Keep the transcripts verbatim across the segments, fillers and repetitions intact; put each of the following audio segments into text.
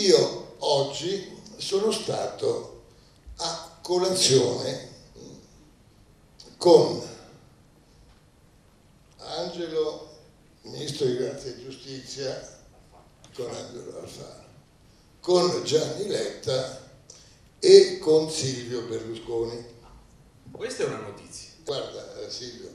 io oggi sono stato a colazione con Angelo, ministro di Grazia e Giustizia, con Angelo Alfano, con Gianni Letta e con Silvio Berlusconi. Questa è una notizia. Guarda Silvio,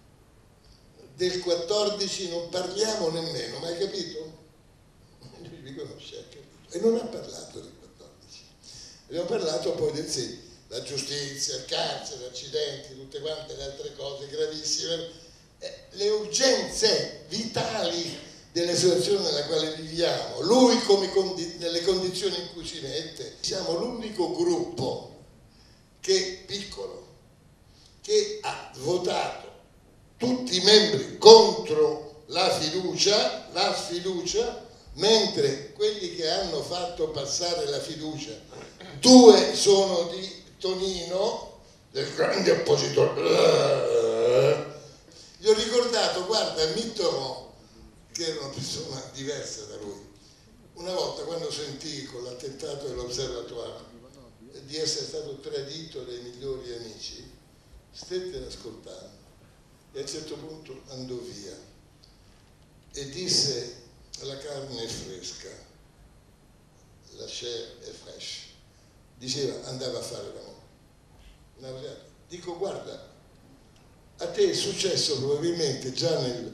del quattordici non parliamo nemmeno, ma hai capito? Lui mi conosce, ha capito. E non ha parlato del quattordici. Abbiamo parlato poi del sì, la giustizia, il carcere, accidenti, tutte quante le altre cose gravissime, eh, le urgenze vitali della situazione nella quale viviamo. Lui come condi- nelle condizioni in cui si mette. Siamo l'unico gruppo che, piccolo, che ha votato tutti i membri contro la fiducia, la sfiducia, mentre quelli che hanno fatto passare la fiducia, due sono di Tonino, del grande oppositore. Gli ho ricordato, guarda, Mitterrand, che era una persona diversa da lui, una volta quando sentì con l'attentato dell'Observatoire di essere stato tradito dai migliori amici, stette ad ascoltare e a un certo punto andò via e disse: la carne è fresca, la chair è fresh. Diceva, andava a fare l'amore. Dico, guarda, a te è successo probabilmente già nel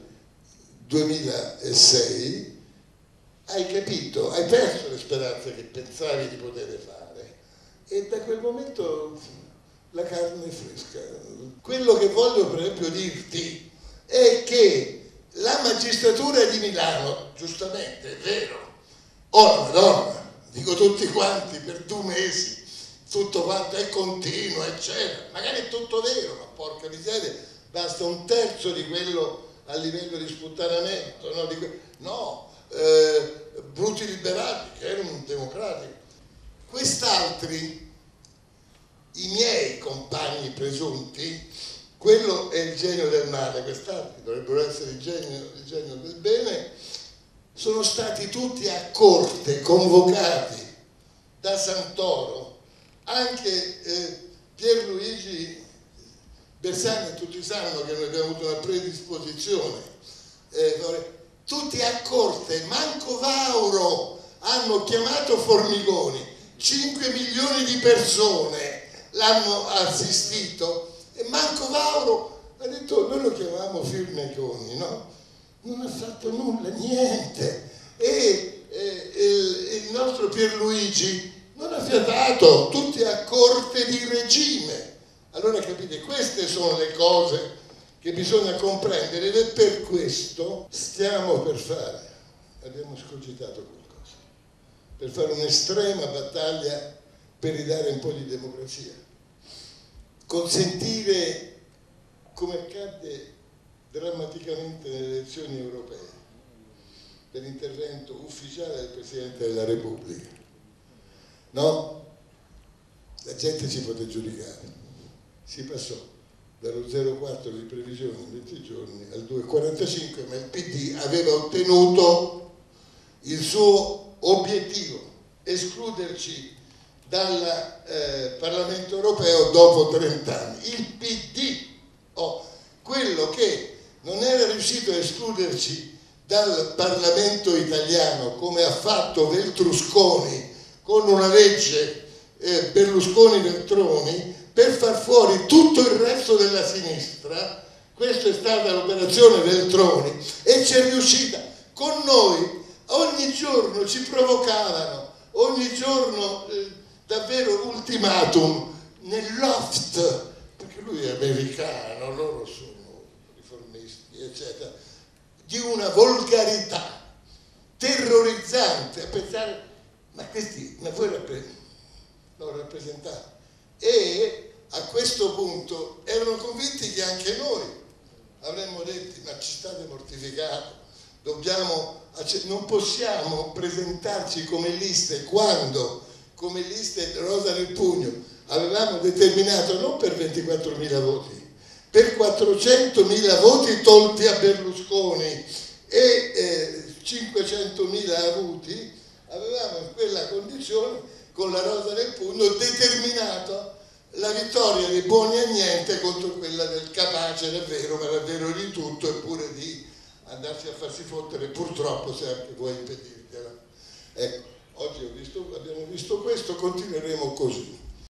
duemilasei, hai capito, hai perso le speranze che pensavi di poter fare e da quel momento la carne è fresca. Quello che voglio per esempio dirti è che la magistratura di Milano, giustamente, è vero, oh Madonna, dico tutti quanti per due mesi, tutto quanto è continuo, eccetera, magari è tutto vero, ma porca miseria, basta un terzo di quello a livello di sputtanamento, no, di que- no eh, bruti liberali, che erano un democratico. Quest'altri, i miei compagni presunti, quello è il genio del male, quest'altri dovrebbero essere il genio, il genio del bene, sono stati tutti a corte, convocati da Santoro, anche eh, Pierluigi Bersani, tutti sanno che noi abbiamo avuto una predisposizione, eh, tutti a corte, manco Vauro hanno chiamato Formigoni, cinque milioni di persone l'hanno assistito e manco Vauro ha detto, noi lo chiamavamo Firmiconi, no? Non ha fatto nulla, niente, e eh, il, il nostro Pierluigi non ha fiatato, tutti a corte di regime. Allora capite, queste sono le cose che bisogna comprendere ed è per questo stiamo per fare, abbiamo scogitato qualcosa, per fare un'estrema battaglia per ridare un po' di democrazia, consentire, come accadde drammaticamente nelle elezioni europee, dell'intervento ufficiale del Presidente della Repubblica. No? La gente ci poté giudicare. Si passò dallo zero virgola quattro di previsione in venti giorni al due virgola quarantacinque, ma il P D aveva ottenuto il suo obiettivo, escluderci dal eh, Parlamento europeo dopo trent'anni. Il P D, oh, quello che non era riuscito a escluderci dal Parlamento italiano come ha fatto Veltrusconi con una legge eh, Berlusconi-Veltroni per far fuori tutto il resto della sinistra. Questa è stata l'operazione Veltroni e ci è riuscita. Con noi ogni giorno ci provocavano, ogni giorno eh, davvero ultimatum nel loft, perché lui è americano, loro sono riformisti, eccetera, di una volgarità terrorizzante a pensare, ma questi, ma voi rappresentate, non rappresentate. E a questo punto erano convinti che anche noi avremmo detto, ma ci state mortificando, dobbiamo, non possiamo presentarci come liste quando, come liste rosa nel pugno, avevamo determinato non per ventiquattromila voti, per quattrocentomila voti tolti a Berlusconi e eh, cinquecentomila avuti avevamo in quella condizione, con la rosa nel pugno, determinato la vittoria dei buoni a niente contro quella del capace, è vero, ma era vero di tutto, eppure di andarsi a farsi fottere, purtroppo, se anche vuoi impedirtela. Ecco, oggi ho visto, abbiamo visto questo, continueremo così.